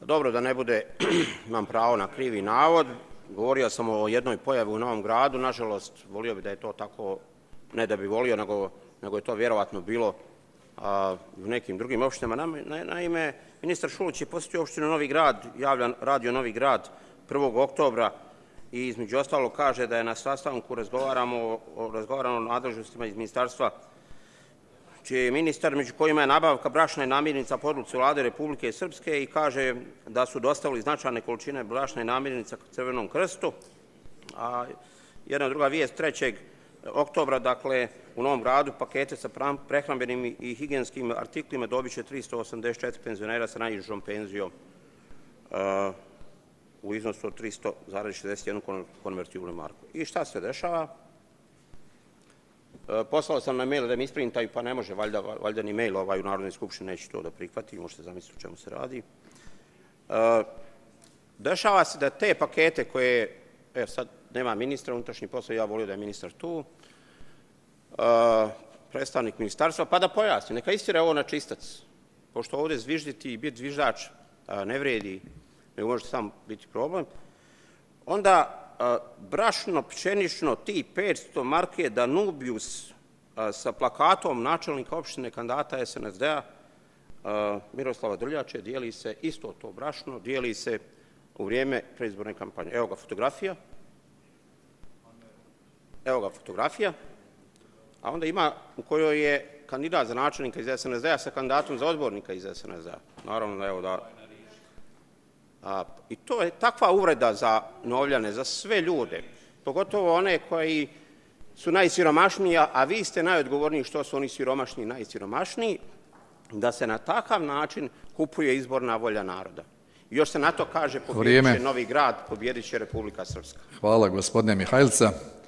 Dobro, da ne bude, imam pravo na krivi navod, govorio sam o jednoj pojavi u Novom Gradu, nažalost, volio bi da je to tako, ne da bi volio, nego je to vjerovatno bilo u nekim drugim opštinama. Naime, ministar Šuluć je posjetio opštinu Novi Grad, radio Novi Grad 1. oktobra i između ostalog kaže da je na sastanku razgovarano o nadležnostima iz ministarstva čiji je ministar, među kojima je nabavka brašna i namirnica po odluci Vlade Republike Srpske i kaže da su dostavili značajne količine brašna i namirnica Crvenom krstu. A jedna druga vijest 3. oktobra, dakle, u Novom Gradu pakete sa prehrambenim i higijenskim artiklima dobit će 384 penzionera sa najnižom penzijom u iznosu od 300,61 konvertibilnu marku. I šta se dešava? Poslao sam na mail da mi isprintaju, pa ne može, valjda ni mail u Narodnoj skupštini neće to da prihvati, možete zamisliti o čemu se radi. Dešava se da te pakete koje, sad nema ministra unutrašnjih poslova, ja volio da je ministar tu, predstavnik ministarstva, pa da pojasni, neka istjera ovo na čistac, pošto ovdje zvižditi i biti zviždač ne vredi, nego može sam biti problem, onda brašno, pšenično, tip 500 marke Danubius sa plakatom načelnika opštine kandidata SNSD-a Miroslava Drljače dijeli se isto to brašno, dijeli se u vrijeme predizborne kampanje. Evo ga fotografija, a onda ima u kojoj je kandidat za načelnika iz SNSD-a sa kandidatom za odbornika iz SNSD-a. Naravno da evo da... I to je takva uvreda za Novljane, za sve ljude, pogotovo one koji su najsiromašniji, a vi ste najodgovorniji što su oni siromašni i najsiromašniji, da se na takav način kupuje izborna volja naroda. I još se na to kaže pobjedit će Novi Grad, pobjedit će Republika Srpska. Hvala, gospodine Mihajlca.